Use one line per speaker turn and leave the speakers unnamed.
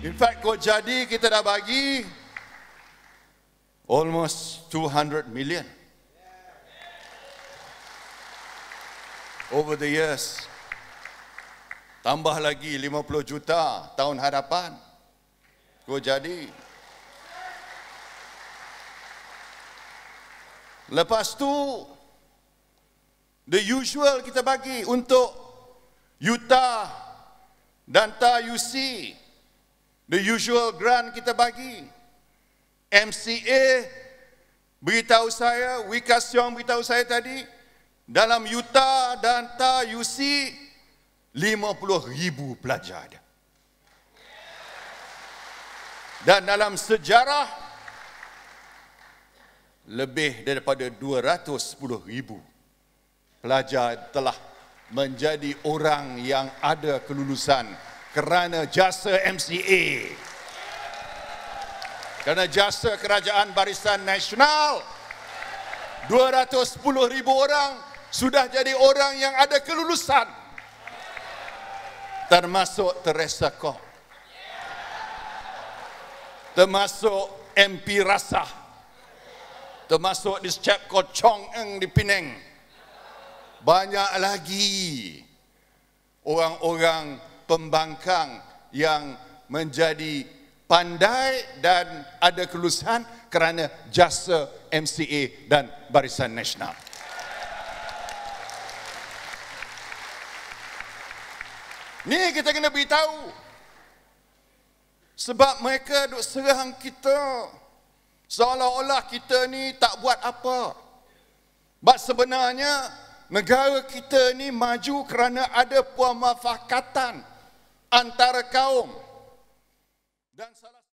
In fact, kok jadi kita dah bagi almost 200 million over the years. Tambah lagi 50 juta tahun hadapan. Kok jadi. Lepas tu, the usual kita bagi untuk Yuta dan Ta UC. The usual grant kita bagi. MCA beritahu saya, Wika Siong beritahu saya tadi, dalam Yuta dan Ta UC 50,000 pelajar ada. Dan dalam sejarah lebih daripada 210,000 pelajar telah menjadi orang yang ada kelulusan kerana jasa MCA. Kerana jasa Kerajaan Barisan Nasional, 210,000 orang sudah jadi orang yang ada kelulusan. Termasuk Teresa Kok. Termasuk MP Razak. Termasuk this chap called Chong Eng di Penang. Banyak lagi orang-orang pembangkang yang menjadi pandai dan ada kelulusan kerana jasa MCA dan Barisan Nasional. Ni kita kena beritahu. Sebab mereka duk serang kita seolah-olah kita ni tak buat apa. Sebab sebenarnya negara kita ni maju kerana ada permufakatan antara kaum. Dan salah